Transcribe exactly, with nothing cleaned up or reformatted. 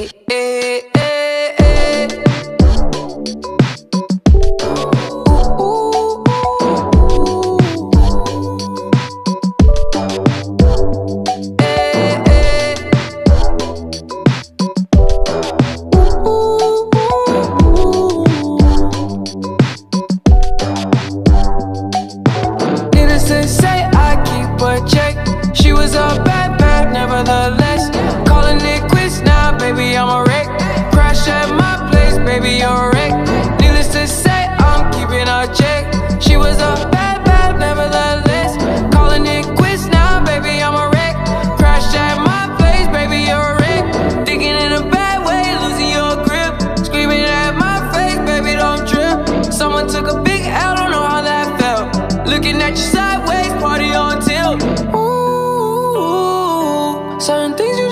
eh, eh, eh. Ooh, eh, eh. Needless to say, I keep a check. She was a bad, bad, nevertheless. Calling it quits now, baby, I'm a wreck. Crash at my place, baby, you're a wreck. Needless to say, I'm keeping a check. She was a bad, bad, nevertheless. Calling it quits now, baby, I'm a wreck. Crash at my place, baby, you're a wreck. Thinking in a bad way, losing your grip. Screaming at my face, baby, don't trip. Someone took a big L, don't know how that felt. Looking at you sideways, party on tilt. Ooh, certain things you